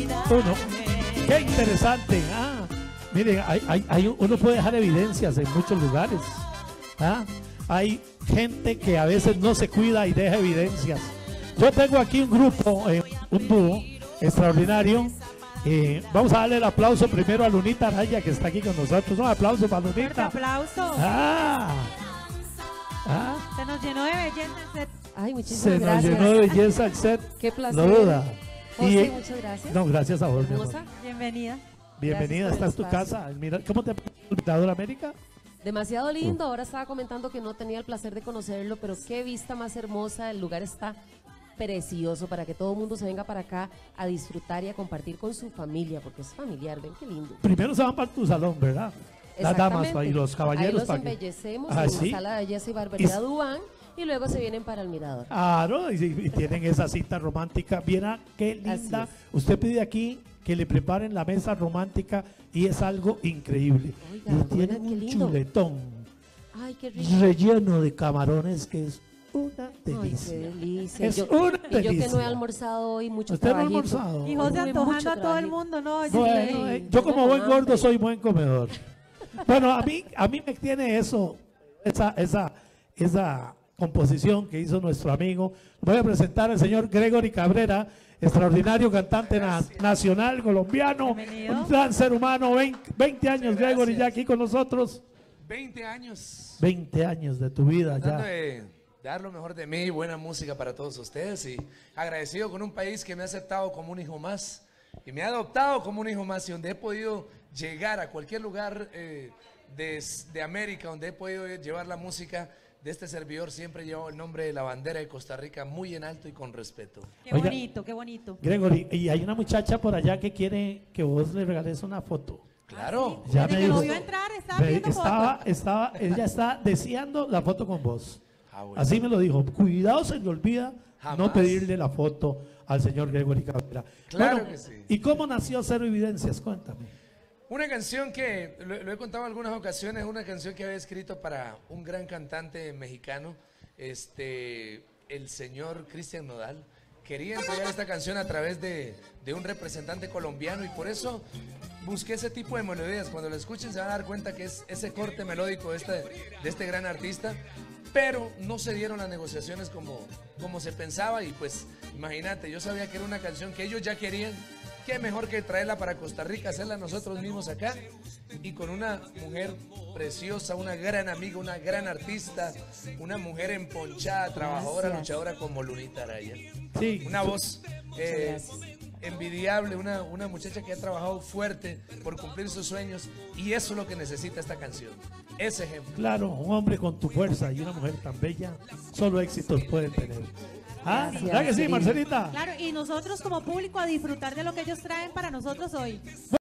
uno. Qué interesante. Miren, uno puede dejar evidencias en muchos lugares. Hay gente que a veces no se cuida y deja evidencias. Yo tengo aquí un grupo, un dúo extraordinario. Vamos a darle el aplauso primero a Lunita Araya, que está aquí con nosotros. Un aplauso para Lunita. Un aplauso. Se nos llenó de belleza el set. Ay, muchísimas gracias. Se nos llenó de belleza el set. Qué placer. No duda. José, muchas gracias. No, gracias a vos. Bienvenida. Bienvenida, esta es tu casa. Mira, ¿cómo te parece el Mirador América? Demasiado lindo. Ahora estaba comentando que no tenía el placer de conocerlo, pero qué vista más hermosa. El lugar está precioso para que todo el mundo se venga para acá a disfrutar y a compartir con su familia, porque es familiar. Ven qué lindo. Primero se van para tu salón, ¿verdad? Las damas y los caballeros. Ahí los embellecemos en la sala de belleza y barbería Dubán. Y luego se vienen para el Mirador. Claro, y tienen esa cita romántica. Viera qué linda. Usted pide aquí que le preparen la mesa romántica y es algo increíble. Oiga, y tienen un chuletón. Ay, qué rico. Relleno de camarones que es una delicia. Ay, qué delicia. Es una delicia. Yo que no he almorzado hoy, mucho ¿Usted no ha trabajito. almorzado? Y José antojando a todo el mundo, ¿no? Bueno, yo como buen gordo soy buen comedor. Bueno, a mí me tiene eso, esa composición que hizo nuestro amigo. Voy a presentar al señor Gregory Cabrera, extraordinario cantante nacional colombiano, un gran ser humano. 20 años, Gregory, ya aquí con nosotros. 20 años. 20 años de tu vida ya. De dar lo mejor de mí, buena música para todos ustedes y agradecido con un país que me ha aceptado como un hijo más y me ha adoptado como un hijo más y donde he podido llegar a cualquier lugar de América, donde he podido llevar la música de este servidor, siempre llevo el nombre de la bandera de Costa Rica muy en alto y con respeto. Qué bonito, qué bonito. Gregory, y hay una muchacha por allá que quiere que vos le regales una foto. Claro. Ya Desde me que dijo, lo vio entrar, estaba pidiendo foto. Ella está deseando la foto con vos. Bueno. Así me lo dijo. Cuidado, se le olvida Jamás. no pedirle la foto al señor Gregory Cabrera. Claro bueno, que sí. ¿Y cómo nació Cero Evidencias? Cuéntame. Una canción que, lo he contado en algunas ocasiones, una canción que había escrito para un gran cantante mexicano, el señor Cristian Nodal. Quería entregar esta canción a través de un representante colombiano y por eso busqué ese tipo de melodías. Cuando lo escuchen se van a dar cuenta que es ese corte melódico de este gran artista, pero no se dieron las negociaciones como se pensaba y pues imagínate, yo sabía que era una canción que ellos ya querían. Qué mejor que traerla para Costa Rica, hacerla nosotros mismos acá y con una mujer preciosa, una gran amiga, una gran artista, una mujer emponchada, trabajadora, luchadora como Lunita Araya. Sí. Una voz envidiable, una muchacha que ha trabajado fuerte por cumplir sus sueños y eso es lo que necesita esta canción, ese ejemplo. Claro, un hombre con tu fuerza y una mujer tan bella, solo éxitos pueden tener. ¿Verdad que sí, Marcelita? Claro, y nosotros como público a disfrutar de lo que ellos traen para nosotros hoy.